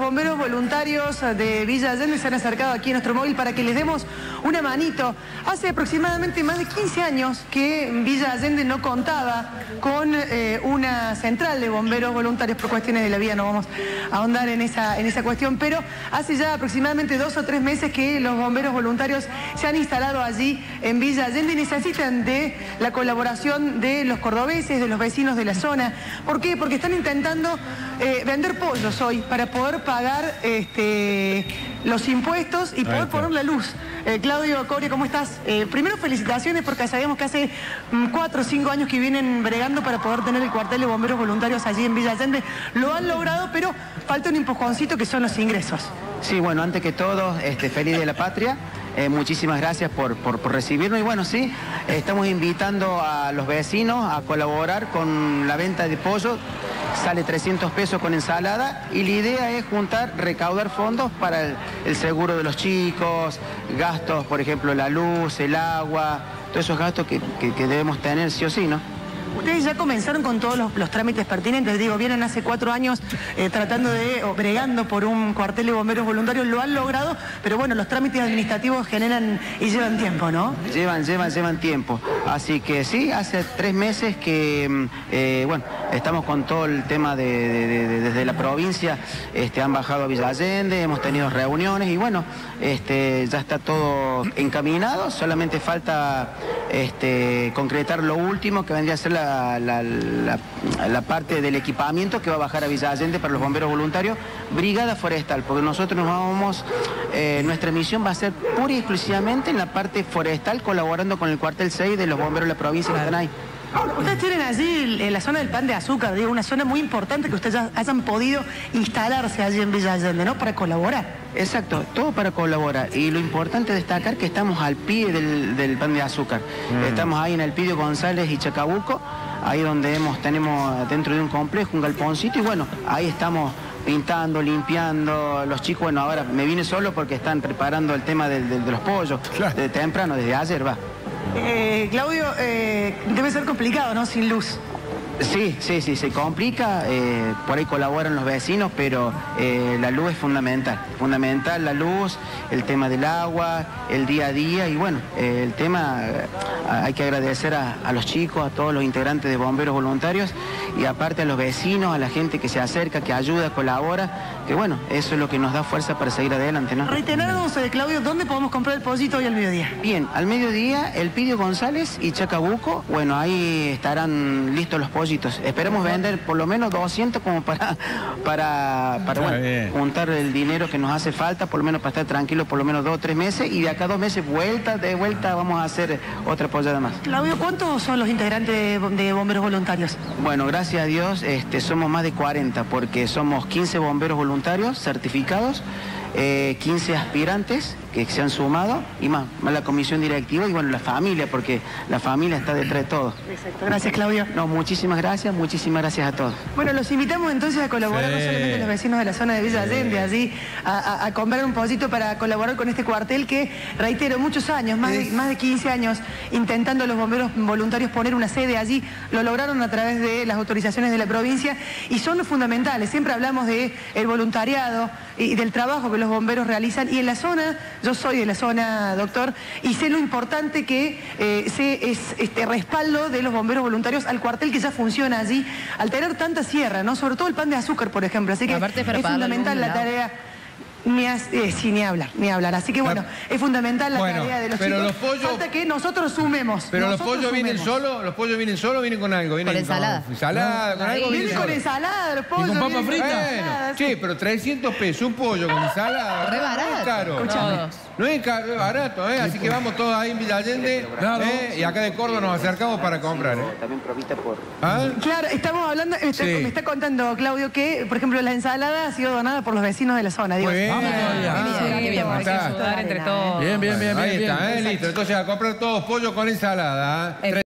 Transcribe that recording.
bomberos voluntarios de Villa Allende se han acercado aquí a nuestro móvil para que les demos una manito. Hace aproximadamente más de 15 años que Villa Allende no contaba con una central de bomberos voluntarios. Por cuestiones de la vida no vamos a ahondar en esa cuestión, pero hace ya aproximadamente 2 o 3 meses que los bomberos voluntarios se han instalado allí en Villa Allende y necesitan de la colaboración de los cordobeses, de los vecinos de la zona. ¿Por qué? Porque están intentando vender pollos hoy para poder pagar los impuestos y poder poner la luz. Claudio, Coria, ¿cómo estás? Primero, felicitaciones porque sabemos que hace 4 o 5 años que vienen bregando para poder tener el cuartel de bomberos voluntarios allí en Villa Allende. Lo han logrado, pero falta un empujoncito que son los ingresos. Sí, bueno, antes que todo, feliz de la patria. Muchísimas gracias por recibirnos y bueno, sí, estamos invitando a los vecinos a colaborar con la venta de pollo. Sale 300 pesos con ensalada y la idea es recaudar fondos para el seguro de los chicos, gastos, por ejemplo, la luz, el agua, todos esos gastos que debemos tener sí o sí, ¿no? Ustedes ya comenzaron con todos los trámites pertinentes, digo, vienen hace 4 años bregando por un cuartel de bomberos voluntarios, lo han logrado, pero bueno, los trámites administrativos generan y llevan tiempo, ¿no? Llevan tiempo, así que sí, hace 3 meses que, bueno, estamos con todo el tema desde la provincia, han bajado a Villa Allende, hemos tenido reuniones y bueno, ya está todo encaminado, solamente falta concretar lo último que vendría a ser la parte del equipamiento que va a bajar a Villa Allende para los bomberos voluntarios, brigada forestal, porque nosotros nos vamos, nuestra misión va a ser pura y exclusivamente en la parte forestal, colaborando con el cuartel 6 de los bomberos de la provincia que están ahí. Ustedes tienen allí en la zona del pan de azúcar, digo, una zona muy importante que ustedes ya hayan podido instalarse allí en Villa Allende, ¿no? Para colaborar. Exacto, todo para colaborar. Y lo importante es destacar que estamos al pie del pan de azúcar. Estamos ahí en Elpidio González y Chacabuco, ahí donde tenemos dentro de un complejo un galponcito y bueno, ahí estamos pintando, limpiando. Los chicos, bueno, ahora me vine solo porque están preparando el tema de los pollos, claro. De temprano, desde ayer va. Claudio, debe ser complicado, ¿no? Sin luz. Sí, se complica, por ahí colaboran los vecinos, pero la luz es fundamental la luz, el tema del agua, el día a día y bueno, el tema, hay que agradecer a los chicos, a todos los integrantes de bomberos voluntarios y aparte a los vecinos, a la gente que se acerca, que ayuda, colabora, que bueno, eso es lo que nos da fuerza para seguir adelante, ¿no? Reiterarnos, Claudio, ¿dónde podemos comprar el pollito hoy al mediodía? Bien, al mediodía, Elpidio González y Chacabuco, bueno, ahí estarán listos los pollos. Esperamos vender por lo menos 200 como para bueno, juntar el dinero que nos hace falta, por lo menos para estar tranquilos por lo menos 2 o 3 meses y de acá a 2 meses de vuelta vamos a hacer otra pollada más. Claudio, ¿cuántos son los integrantes de bomberos voluntarios? Bueno, gracias a Dios somos más de 40 porque somos 15 bomberos voluntarios certificados, 15 aspirantes que se han sumado y más la comisión directiva y bueno, la familia, porque la familia está detrás de todo. Exacto, gracias Claudio. No, muchísimas gracias a todos. Bueno, los invitamos entonces a colaborar, no solamente los vecinos de la zona de Villa Allende, allí a comprar un pollito para colaborar con este cuartel que, reitero, muchos años, más de 15 años, intentando los bomberos voluntarios poner una sede allí, lo lograron a través de las autorizaciones de la provincia y son fundamentales. Siempre hablamos del voluntariado y del trabajo que los bomberos realizan y en la zona, yo soy de la zona, doctor, y sé lo importante que es este respaldo de los bomberos voluntarios al cuartel que ya funciona allí, al tener tanta sierra, ¿no? Sobre todo el pan de azúcar, por ejemplo, así que es fundamental la tarea. Ni hablar. Así que bueno, es fundamental la tarea de los chicos. Los pollos, falta que nosotros sumemos. Pero los pollos vienen solos, vienen con algo. Vienen con ensalada. Ensalada, con algo. Vienen con ensalada, los pollos. ¿Y con papa frita? Bueno, sí, pero 300 pesos, un pollo con ensalada. Re barato. No es caro. No es caro, es barato, Así que vamos todos ahí en Villa Allende, y acá de Córdoba nos acercamos para comprar, También provista por... Claro, estamos hablando, me está contando Claudio que, por ejemplo, la ensalada ha sido donada por los vecinos de la zona. Digo, muy bien. Qué bien, hay que ayudar entre todos. Bien. Ahí está, listo. Entonces a comprar todos pollo con ensalada.